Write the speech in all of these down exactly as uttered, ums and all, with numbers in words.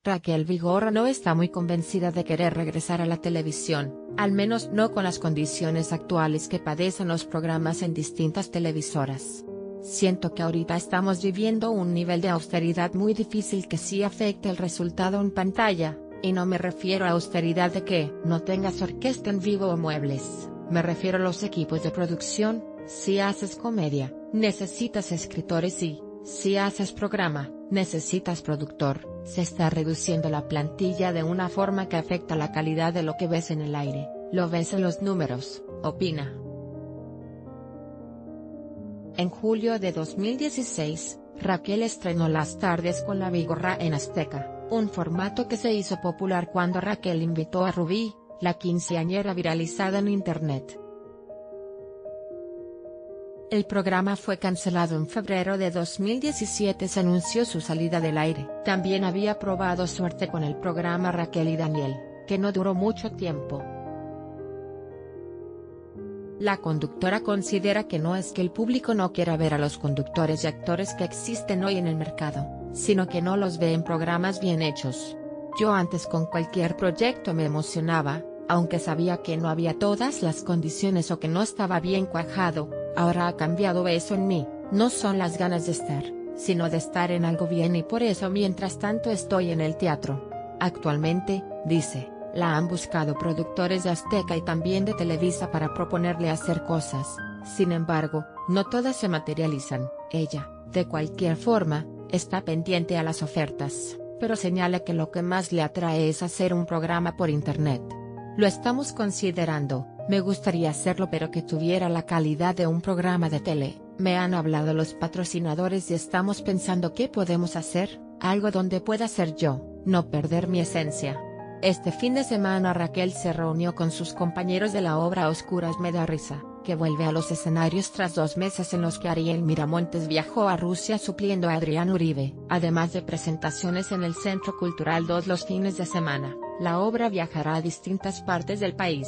Raquel Vigorra no está muy convencida de querer regresar a la televisión, al menos no con las condiciones actuales que padecen los programas en distintas televisoras. Siento que ahorita estamos viviendo un nivel de austeridad muy difícil que sí afecta el resultado en pantalla, y no me refiero a austeridad de que no tengas orquesta en vivo o muebles, me refiero a los equipos de producción. Si haces comedia, necesitas escritores y, si haces programa, necesitas productor. Se está reduciendo la plantilla de una forma que afecta la calidad de lo que ves en el aire, lo ves en los números, opina. En julio de dos mil dieciséis, Raquel estrenó Las Tardes con la Vigorra en Azteca, un formato que se hizo popular cuando Raquel invitó a Rubí, la quinceañera viralizada en internet. El programa fue cancelado en febrero de dos mil diecisiete. Se anunció su salida del aire. También había probado suerte con el programa Raquel y Daniel, que no duró mucho tiempo. La conductora considera que no es que el público no quiera ver a los conductores y actores que existen hoy en el mercado, sino que no los ve en programas bien hechos. Yo antes con cualquier proyecto me emocionaba, aunque sabía que no había todas las condiciones o que no estaba bien cuajado. Ahora ha cambiado eso en mí, no son las ganas de estar, sino de estar en algo bien y por eso mientras tanto estoy en el teatro. Actualmente, dice, la han buscado productores de Azteca y también de Televisa para proponerle hacer cosas, sin embargo, no todas se materializan. Ella, de cualquier forma, está pendiente a las ofertas, pero señala que lo que más le atrae es hacer un programa por internet. Lo estamos considerando. Me gustaría hacerlo pero que tuviera la calidad de un programa de tele. Me han hablado los patrocinadores y estamos pensando qué podemos hacer, algo donde pueda ser yo, no perder mi esencia. Este fin de semana Raquel se reunió con sus compañeros de la obra Oscuras me da risa, que vuelve a los escenarios tras dos meses en los que Ariel Miramontes viajó a Rusia supliendo a Adrián Uribe. Además de presentaciones en el Centro Cultural dos los fines de semana, la obra viajará a distintas partes del país.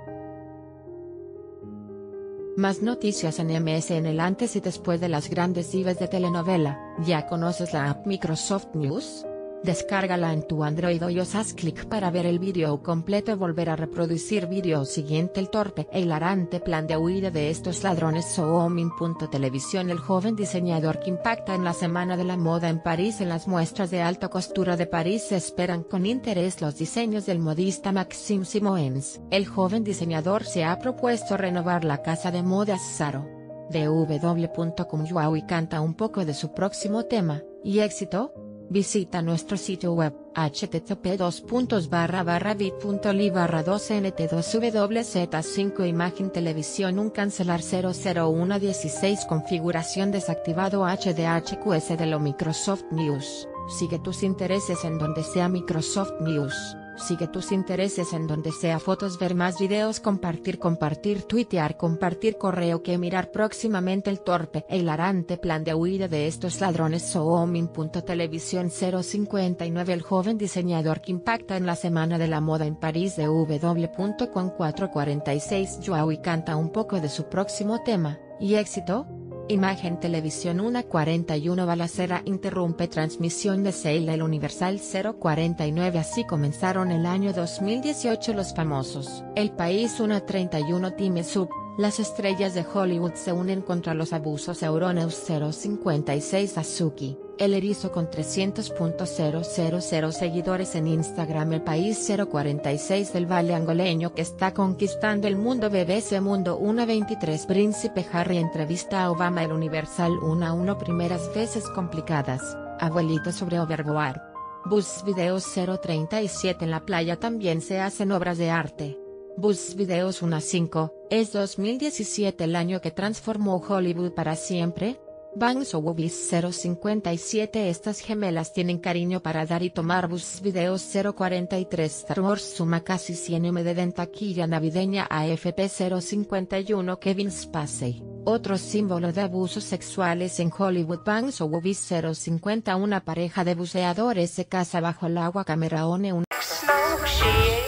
Más noticias en M S N. El antes y después de las grandes divas de telenovela. ¿Ya conoces la app Microsoft News? Descárgala en tu Android o iOS. Haz clic para ver el vídeo completo y volver a reproducir vídeo siguiente. El torpe e hilarante plan de huida de estos ladrones. Soomin.televisión. El joven diseñador que impacta en la Semana de la Moda en París. En las muestras de alta costura de París se esperan con interés los diseños del modista Maxime Simoens. El joven diseñador se ha propuesto renovar la casa de modas Zaro. D W punto com. Joao y canta un poco de su próximo tema, y éxito. Visita nuestro sitio web, h t t p dos puntos barra barra bit punto l y barra dos n t dos w z cinco. Imagen televisión un cancelar cero cero uno dieciséis. Configuración desactivado H D H Q S de lo Microsoft News. Sigue tus intereses en donde sea Microsoft News. Sigue tus intereses en donde sea fotos, ver más videos, compartir, compartir, tuitear, compartir, correo que mirar próximamente. El torpe e hilarante plan de huida de estos ladrones. Soomin.televisión cero cincuenta y nueve. El joven diseñador que impacta en la Semana de la Moda en París. D W punto com. cuatro cuarenta y seis. Joao y canta un poco de su próximo tema, y éxito. Imagen televisión uno cuarenta y uno. Balacera interrumpe transmisión de Seila. El Universal cero cuarenta y nueve. Así comenzaron el año dos mil dieciocho los famosos. El País uno treinta y uno. Time Sub. Las estrellas de Hollywood se unen contra los abusos. Euronews cero cincuenta y seis. Azuki, el erizo con trescientos mil seguidores en Instagram. El País cero cuarenta y seis. Del Valle angoleño que está conquistando el mundo. B B C Mundo uno veintitrés. Príncipe Harry entrevista a Obama. El Universal uno a uno. Primeras veces complicadas, abuelito sobre Overboard. Buzz Videos cero treinta y siete. En la playa también se hacen obras de arte. Buzz Videos uno a cinco. ¿Es dos mil diecisiete el año que transformó Hollywood para siempre? Bangs o Wubis cero cincuenta y siete. Estas gemelas tienen cariño para dar y tomar. Buzz Videos cero cuarenta y tres. Star Wars suma casi cien millones en taquilla navideña. A F P cero cincuenta y uno. Kevin Spacey, otro símbolo de abusos sexuales en Hollywood. Bangs o Wubis cero cincuenta. Una pareja de buceadores se casa bajo el agua. Cameron un